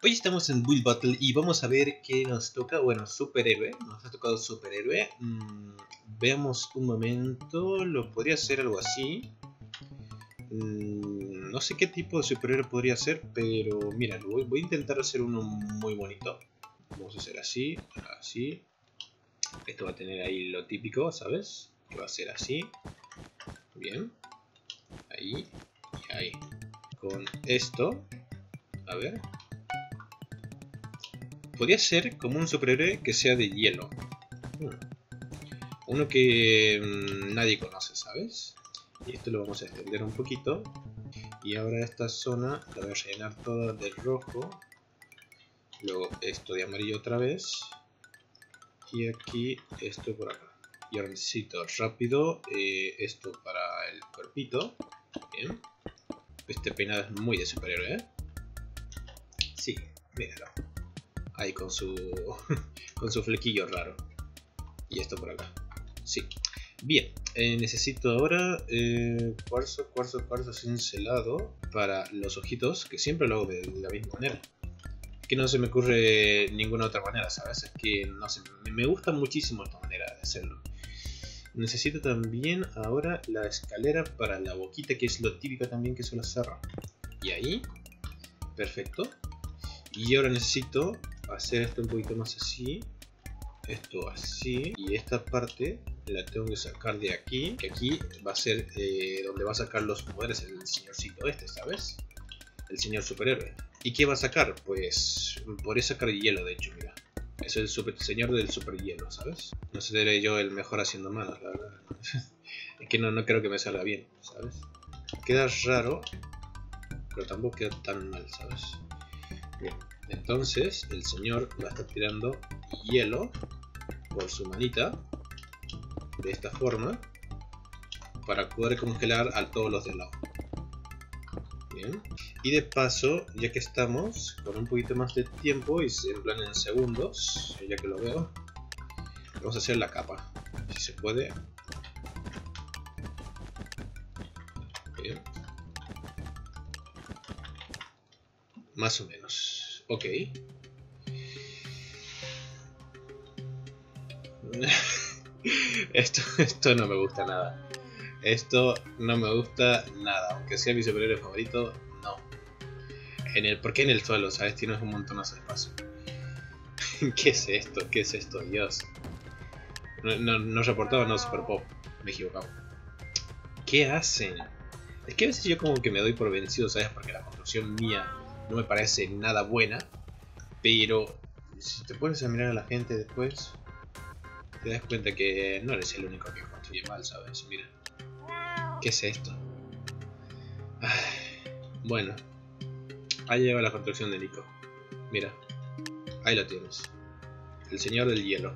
Hoy estamos en Build Battle y vamos a ver qué nos toca. Bueno, superhéroe, nos ha tocado superhéroe. Veamos un momento, lo podría hacer algo así. No sé qué tipo de superhéroe podría ser, pero mira, voy a intentar hacer uno muy bonito. Vamos a hacer así, así. Esto va a tener ahí lo típico, ¿sabes? Que va a ser así. Bien. Ahí y ahí. Con esto, a ver. Podría ser como un superhéroe que sea de hielo. Uno que nadie conoce, ¿sabes? Y esto lo vamos a extender un poquito. Y ahora esta zona la voy a rellenar toda de rojo. Luego esto de amarillo otra vez. Y aquí esto por acá. Y ahora necesito rápido esto para el cuerpito. Bien. Este peinado es muy de superhéroe, ¿eh? Sí, míralo. Ahí con su con su flequillo raro. Y esto por acá. Sí. Bien. Necesito ahora cuarzo cincelado para los ojitos, que siempre lo hago de la misma manera. Que no se me ocurre ninguna otra manera, ¿sabes? Es que no sé, me gusta muchísimo esta manera de hacerlo. Necesito también ahora la escalera para la boquita, que es lo típico también que suelo hacer. Y ahí. Perfecto. Y ahora necesito hacer esto un poquito más así. Esto así. Y esta parte la tengo que sacar de aquí. Que aquí va a ser donde va a sacar los poderes el señorcito este, ¿sabes? El señor superhéroe. ¿Y qué va a sacar? Pues podría sacar hielo, de hecho, mira. Es el señor del super hielo, ¿sabes? No seré yo el mejor haciendo manos, la verdad. Es que no creo que me salga bien, ¿sabes? Queda raro, pero tampoco queda tan mal, ¿sabes? Bien, entonces el señor va a estar tirando hielo por su manita, de esta forma, para poder congelar a todos los del lado. Bien. Y de paso, ya que estamos con un poquito más de tiempo y en plan en segundos, ya que lo veo, vamos a hacer la capa, si se puede. Bien. Más o menos. Ok. Esto no me gusta nada. Esto no me gusta nada. Aunque sea mi superhéroe favorito, no. ¿Por qué en el suelo? ¿Sabes? Tienes un montón de espacio. ¿Qué es esto? ¿Qué es esto? Dios. No reportaba, no, Super Pop. Me he equivocado. ¿Qué hacen? Es que a veces yo como que me doy por vencido, ¿sabes? Porque la construcción mía no me parece nada buena. Pero si te pones a mirar a la gente después, te das cuenta que no eres el único que construye mal, ¿sabes? Mira. ¿Qué es esto? Bueno. Ahí llega la construcción de Nico. Mira. Ahí lo tienes. El señor del hielo.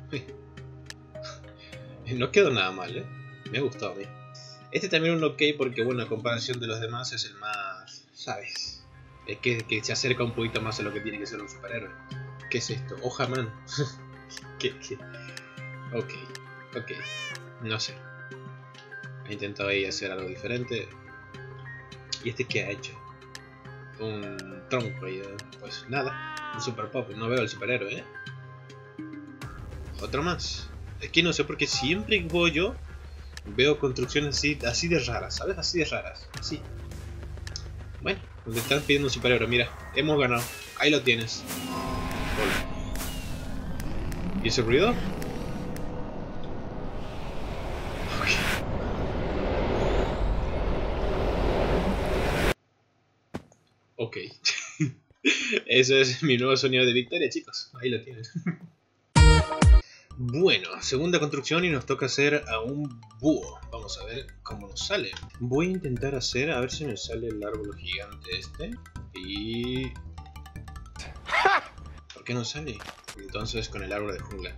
No quedó nada mal, ¿eh? Me ha gustado a mí. Este también es un ok porque, bueno, a comparación de los demás es el más... ¿sabes? Es que se acerca un poquito más a lo que tiene que ser un superhéroe. ¿Qué es esto? Hoja man. ¿Qué? Ok. No sé. He intentado ahí hacer algo diferente. ¿Y este qué ha hecho? Un tronco ahí. Pues nada. Un super pop. No veo el superhéroe, ¿eh? Otro más. Es que no sé por qué siempre que voy yo veo construcciones así de raras, ¿sabes? Así de raras. Así. Bueno, te están pidiendo un superhéroe. Mira, hemos ganado. Ahí lo tienes. Hola. ¿Y ese ruido? Ok. Eso es mi nuevo sonido de victoria, chicos. Ahí lo tienes. Bueno, segunda construcción y nos toca hacer a un búho. Vamos a ver cómo nos sale. Voy a intentar hacer, a ver si me sale el árbol gigante este. Y... ¿por qué no sale? Entonces con el árbol de jungla.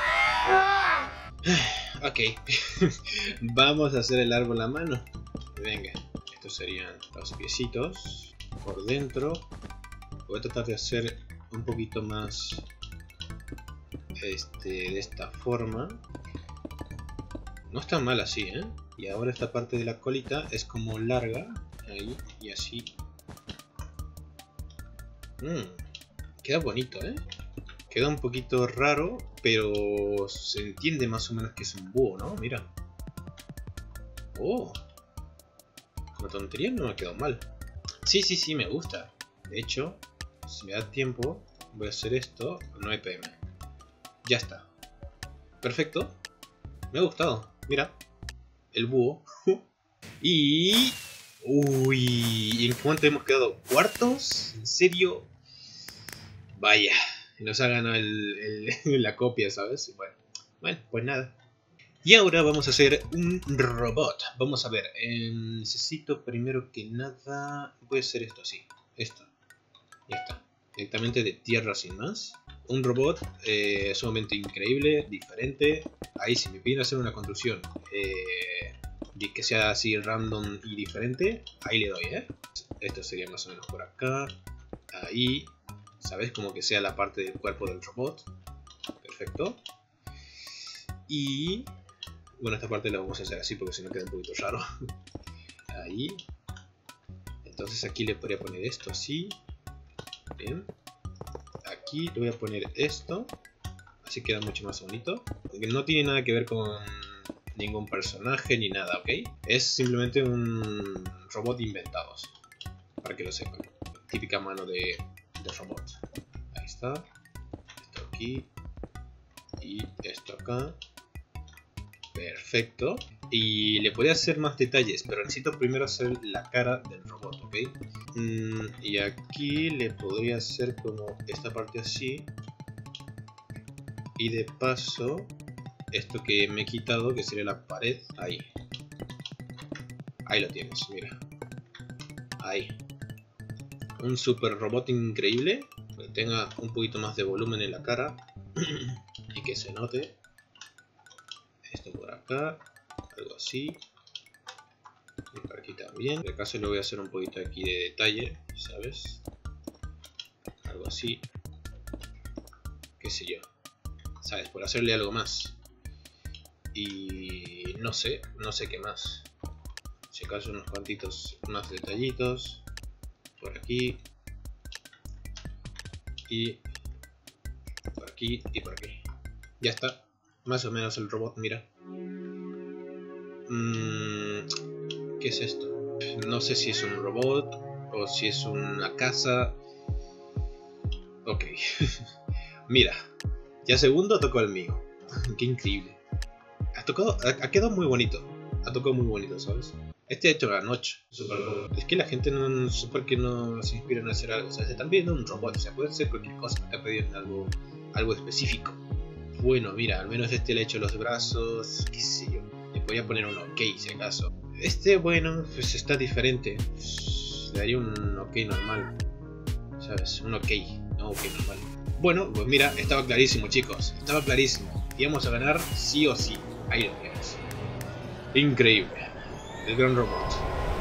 Ok. Vamos a hacer el árbol a mano. Venga. Estos serían los piecitos. Por dentro. Voy a tratar de hacer un poquito más de esta forma. No está mal así, ¿eh? Y ahora esta parte de la colita es como larga. Ahí y así. Queda bonito, ¿eh? Queda un poquito raro, pero se entiende más o menos que es un búho, ¿no? Mira. Oh. Como tontería no me ha quedado mal. Sí, me gusta. De hecho, si me da tiempo, voy a hacer esto a 9 PM. Ya está. Perfecto. Me ha gustado. Mira. El búho. Y... Uy, ¿en cuánto hemos quedado? ¿Cuartos? ¿En serio? Vaya, nos ha ganado la copia, ¿sabes? Bueno, pues nada. Y ahora vamos a hacer un robot. Vamos a ver, necesito primero que nada... Voy a hacer esto así, esto. Ya está, directamente de tierra sin más. Un robot sumamente increíble, diferente. Ahí si me piden hacer una construcción que sea así random y diferente, ahí le doy, ¿eh? Esto sería más o menos por acá. Ahí, ¿sabes? Como que sea la parte del cuerpo del robot. Perfecto. Y... bueno, esta parte la vamos a hacer así porque si no queda un poquito raro. Ahí. Entonces aquí le podría poner esto así. Bien. Aquí le voy a poner esto. Así queda mucho más bonito. Porque no tiene nada que ver con ningún personaje ni nada, ¿ok? Es simplemente un robot inventado. Para que lo sepan. Típica mano de robot. Ahí está. Esto aquí. Y esto acá. Perfecto. Y le podría hacer más detalles, pero necesito primero hacer la cara del robot, ¿ok? Y aquí le podría hacer como esta parte así. Y de paso, esto que me he quitado, que sería la pared, ahí. Ahí lo tienes, mira. Ahí. Un super robot increíble, que tenga un poquito más de volumen en la cara. Y que se note. Esto por acá, algo así. Y por aquí también. En el caso le voy a hacer un poquito aquí de detalle, ¿sabes? Algo así. Qué sé yo. ¿Sabes? Por hacerle algo más. Y no sé qué más. Si acaso unos cuantitos más detallitos. Por aquí. Y por aquí y por aquí. Ya está. Más o menos el robot, mira. ¿Qué es esto? No sé si es un robot o si es una casa. Ok. Mira. Ya segundo tocó el mío. Qué increíble. Ha quedado muy bonito. Ha tocado muy bonito, ¿sabes? Este ha hecho la noche. Es que la gente no sé por qué no se inspiran a hacer algo. O sea, se están pidiendo un robot. O sea, puede ser cualquier cosa. Me están pidiendo algo específico. Bueno, mira, al menos este le he hecho los brazos, qué sé yo. Le voy a poner un ok si acaso. Este, bueno, pues está diferente. Le daría un ok normal. ¿Sabes? Un ok, no ok normal. Bueno, pues mira, estaba clarísimo, chicos. Estaba clarísimo. Íbamos a ganar sí o sí. Ahí lo tienes. Increíble. El gran robot.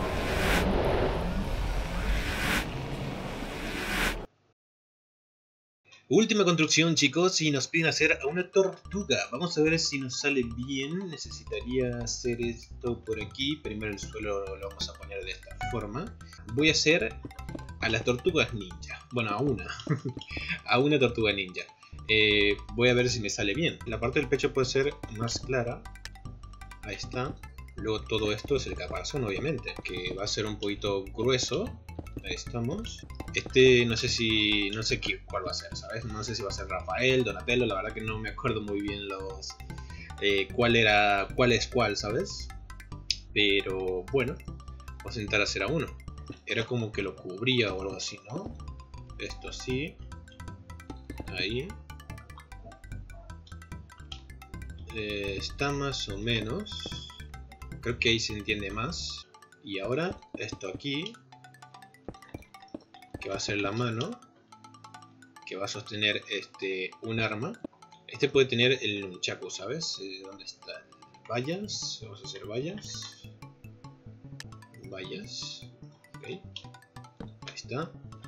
Última construcción, chicos, y nos piden hacer a una tortuga. Vamos a ver si nos sale bien. Necesitaría hacer esto por aquí. Primero el suelo lo vamos a poner de esta forma. Voy a hacer a las tortugas ninja. Bueno, a una. A una tortuga ninja. Voy a ver si me sale bien. La parte del pecho puede ser más clara. Ahí está. Luego todo esto es el caparazón, obviamente, que va a ser un poquito grueso. Ahí estamos. Este no sé cuál va a ser, ¿sabes? No sé si va a ser Rafael, Donatello, la verdad que no me acuerdo muy bien cuál es cuál, ¿sabes? Pero bueno, vamos a intentar hacer a uno. Era como que lo cubría o algo así, ¿no? Esto sí. Ahí. Está más o menos. Creo que ahí se entiende más. Y ahora, esto aquí. Que va a ser la mano. Que va a sostener un arma. Este puede tener el nunchaku, ¿sabes? ¿Dónde está? Vallas. Vamos a hacer vallas. Vallas. Ok. Ahí está.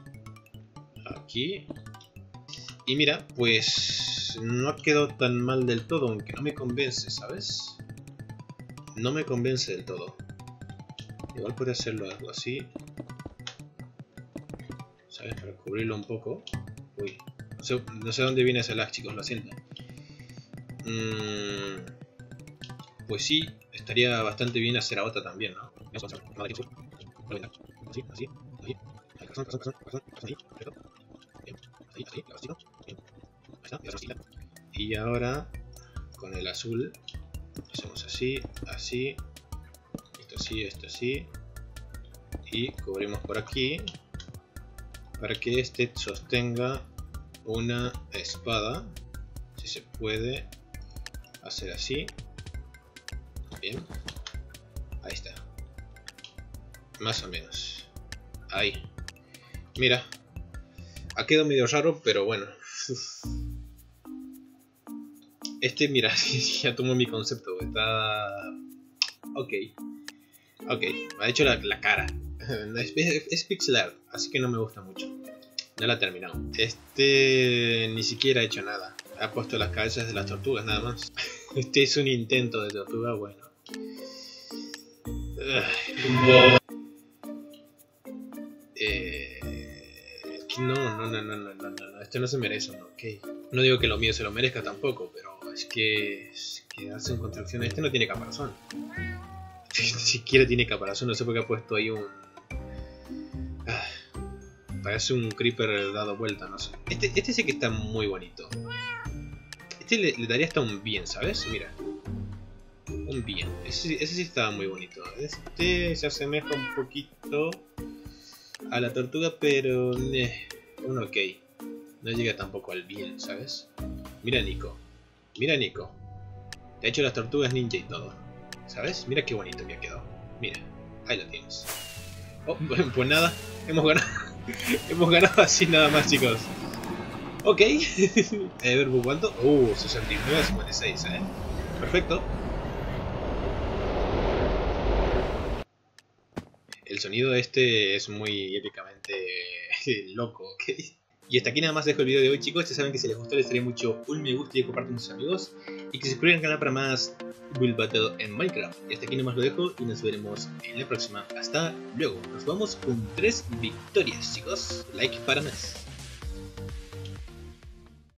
Aquí. Y mira, pues no ha quedado tan mal del todo, aunque no me convence, ¿sabes? No me convence del todo. Igual puede hacerlo algo así, ¿sabes? Para cubrirlo un poco. Uy, no sé dónde viene ese lag, chicos, lo siento. Pues sí, estaría bastante bien hacer a otra también, ¿no? Y ahora, con el azul, hacemos así, así, esto así, y cubrimos por aquí, para que este sostenga una espada, si se puede hacer así. Bien, ahí está, más o menos, ahí. Mira, ha quedado medio raro, pero bueno. Este, mira, ya tomo mi concepto, está... Ok, me ha hecho la cara. Es pixel art, así que no me gusta mucho. No la he terminado. Este ni siquiera ha hecho nada. Ha puesto las cabezas de las tortugas nada más. Este es un intento de tortuga, bueno. No. Este no se merece un ok. No digo que lo mío se lo merezca tampoco, pero es que hacen construcción. Este no tiene caparazón. Ni siquiera tiene caparazón, no sé por qué ha puesto ahí un... parece un creeper dado vuelta, no sé. Este sí que está muy bonito. Este le daría hasta un bien, ¿sabes? Mira. Un bien. Ese sí estaba muy bonito. Este se asemeja un poquito a la tortuga, pero... un ok. No llega tampoco al bien, ¿sabes? Mira Nico. Mira Nico. Te ha hecho las tortugas ninja y todo. ¿Sabes? Mira qué bonito que ha quedado. Mira, ahí lo tienes. Oh, pues nada, hemos ganado. Hemos ganado así nada más, chicos. Ok. A ver, ¿cuánto? 69 a 56, Perfecto. El sonido este es muy épicamente loco, ¿ok? Y hasta aquí nada más dejo el video de hoy, chicos. Ya saben que si les gustó les daría mucho un me gusta y compartan con sus amigos. Y que se suscriban al canal para más Build Battle en Minecraft. Y hasta aquí nada más lo dejo y nos veremos en la próxima. Hasta luego. Nos vamos con 3 victorias, chicos. Like para más.